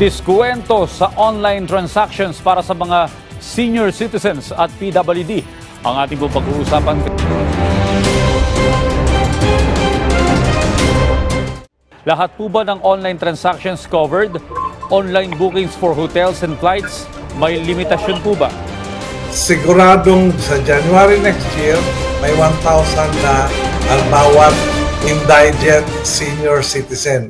Diskwento sa online transactions para sa mga senior citizens at PWD. Ang ating po pag-uusapan. Lahat po ba ng online transactions covered? Online bookings for hotels and flights, may limitasyon po ba? Siguradong sa January next year, may 1,000 na ang bawat indigent senior citizen.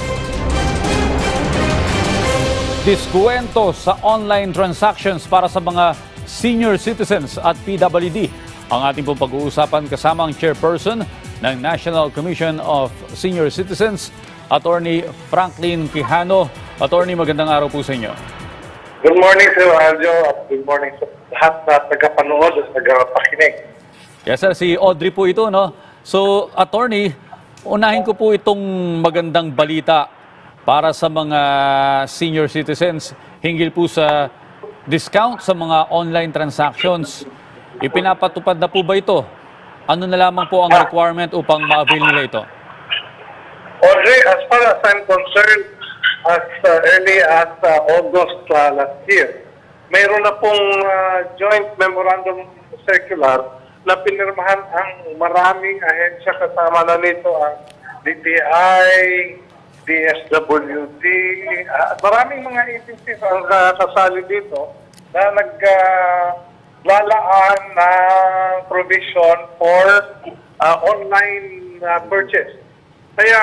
Diskwento sa online transactions para sa mga senior citizens at PWD. Ang ating pong pag-uusapan kasama ang chairperson ng National Commission of Senior Citizens, Attorney Franklin Quijano. Attorney, magandang araw po sa inyo. Good morning, Sir Aljo, at good morning sa lahat na tagapanood at tagapakinig. Yes, sir. Si Audrey po ito, no? So, Attorney, unahin ko po itong magandang balita para sa mga senior citizens hinggil po sa discount sa mga online transactions. Ipinapatupad na po ba ito? Ano na lamang po ang requirement upang ma-avail nila ito? Audrey, as far as I'm concerned, as early as August last year, mayroon na pong joint memorandum circular na pinirmahan ang maraming ahensya, kasama na nito ang DTI, DSWD, maraming mga agencies ang kasali dito na naglalaan ng provision for online purchase. Kaya,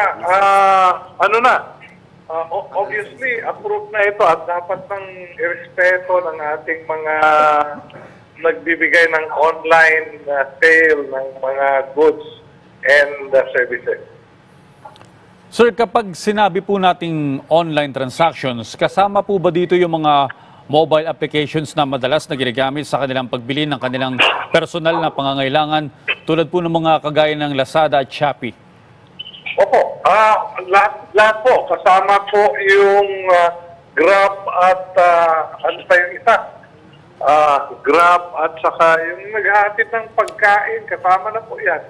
obviously, approved na ito at dapat nang irespeto ng ating mga nagbibigay ng online sale ng mga goods and services. Sir, kapag sinabi po nating online transactions, kasama po ba dito yung mga mobile applications na madalas na ginagamit sa kanilang pagbili ng kanilang personal na pangangailangan tulad po ng mga kagaya ng Lazada at Shopee? Opo, lahat po. Kasama po yung Grab at ano pa yung isa? Grab at saka yung naghahatid ng pagkain, kasama na po yan.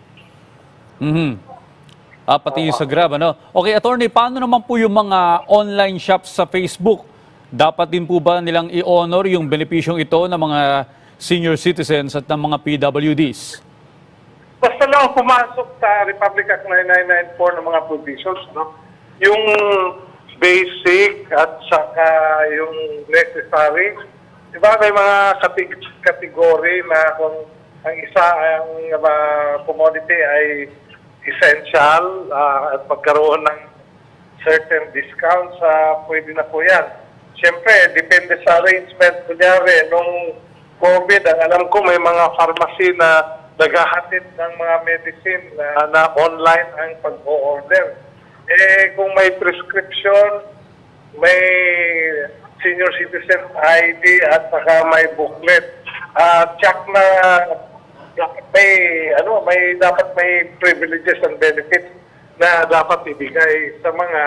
Pati sa Grab, ano? Okay, Attorney, paano naman po yung mga online shops sa Facebook? Dapat din po ba nilang i-honor yung benepisyong ito ng mga senior citizens at ng mga PWDs? Basta lang pumasok sa Republic Act 9994 ng mga provisions, no? Yung basic at saka yung necessary. Diba may mga kategory na kung ang isa ang commodity ay essential at pagkaroon ng certain discounts, pwede na po yan. Siyempre, depende sa arrangement. Kunyari, nung COVID, ang alam ko may mga pharmacy na naghahatid ng mga medicine na online ang pag-o-order. Kung may prescription, may senior citizen ID at saka may booklet, check na dapat may privileges and benefits na dapat ibigay sa mga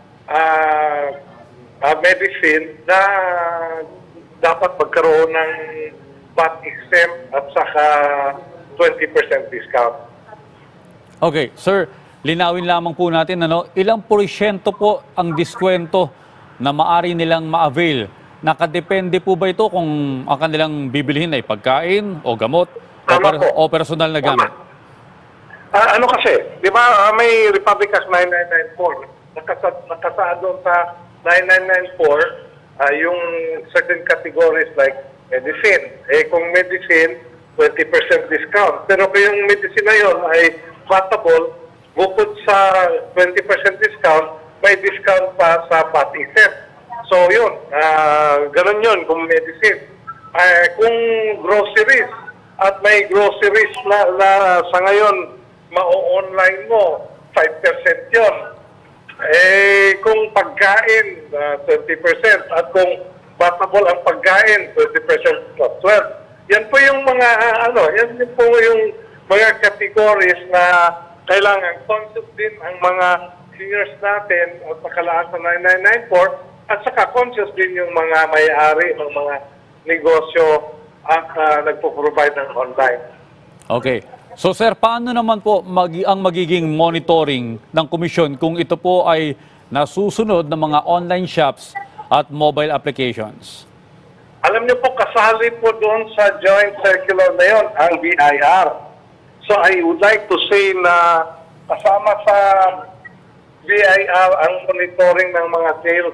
medicine na dapat magkaroon ng VAT exempt at saka 20% discount. Okay, sir, linawin lamang po natin, ilang porsyento po ang diskwento na maaari nilang ma-avail? Nakadepende po ba ito kung ang kanilang bibilihin ay pagkain o gamot o personal na gamit? Ano kasi, di ba may Republic Act 9994, nakasaad doon sa 9994 yung certain categories like medicine. Kung medicine, 20% discount. Pero kung yung medicine na yun ay vatable, bukod sa 20% discount, may discount pa sa VAT exempt. So yun, ganun yun kung medicine. Kung groceries, at may groceries na sa ngayon, ma-online mo, 5% yun. Kung pagkain, 20%. At kung vatable ang pagkain, 20% plus 12%. Yan po yung mga, yan po yung mga categories na kailangan conscious din ang mga seniors natin at nakalaan sa 9994 at saka conscious din yung mga may-ari ng mga negosyo at nagpo-provide ng online. Okay. So sir, paano naman po ang magiging monitoring ng komisyon kung ito po ay na susunod ng mga online shops at mobile applications? Alam niyo po, kasali po doon sa joint circular na yon ang BIR. So I would like to say na kasama sa BIR ang monitoring ng mga sales.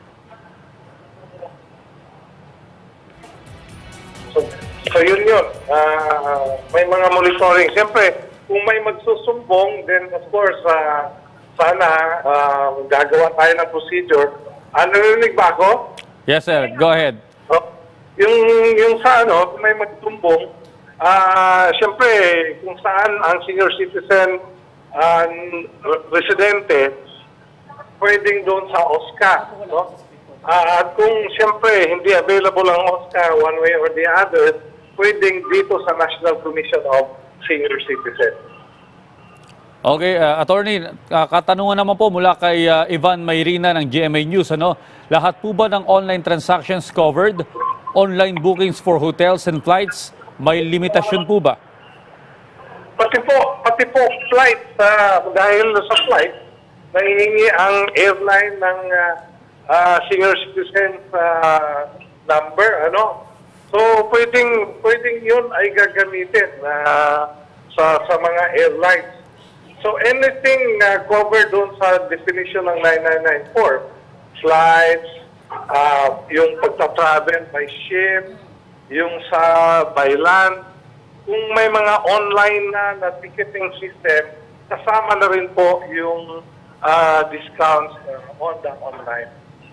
So yun yun. May mga monitoring. Siyempre, kung may magsusumbong, then of course, sana gagawa tayo ng procedure. Narinig ba ako? Yes, sir. Go ahead. Yung sa kung may magsumbong, siyempre, kung saan ang senior citizen residente, pwedeng doon sa OSCA. No? At kung siyempre hindi available ang OSCA one way or the other, pwedeng dito sa National Commission of Senior Citizens. Okay, attorney, katanungan naman po mula kay Ivan Mayrina ng GMA News. Lahat po ba ng online transactions covered? Online bookings for hotels and flights, may limitasyon po ba? Pati po flight, dahil sa flight, nahihingi ang airline ng senior citizen number, So pwedeng yun ay gagamitin sa mga airlines. So anything covered doon sa definition ng 9994, flights, yung pagta-travel by ship, yung sa by land, kung may mga online na ticketing system, kasama na rin po yung discounts on the online.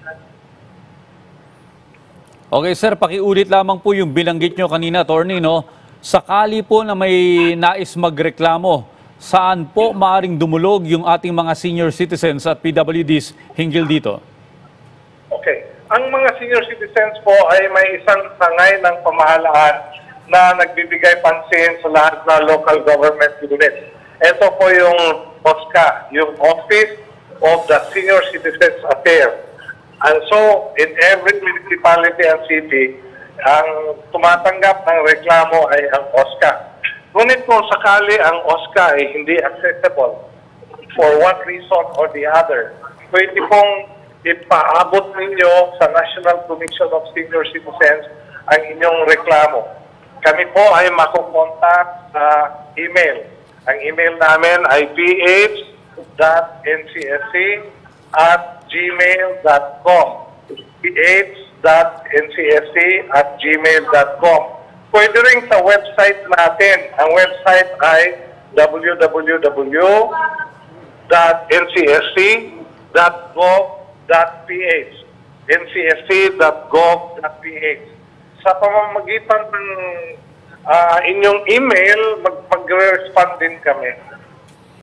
Okay, sir, pakiulit lamang po yung binanggit nyo kanina, attorney, sakali po na may nais magreklamo, saan po maaring dumulog yung ating mga senior citizens at PWDs hinggil dito? Okay. Ang mga senior citizens po ay may isang sangay ng pamahalaan na nagbibigay pansin sa lahat na local government units. Ito po yung OSCA, yung Office of the Senior Citizens Affairs. And so, in every municipality and city, ang tumatanggap ng reklamo ay ang OSCA. Ngunit kung sakali ang OSCA ay hindi accessible for one reason or the other, pwede pong ipaabot ninyo sa National Commission of Senior Citizens ang inyong reklamo. Kami po ay makukontak sa email. Ang email namin ay ph.ncsc@gmail.com ph.ncsc@gmail.com. Pwede rin sa website natin. Ang website ay www.ncsc.gov.ph ncsc.gov.ph. Sa pamamagitan ng inyong email, mag-respond din kami.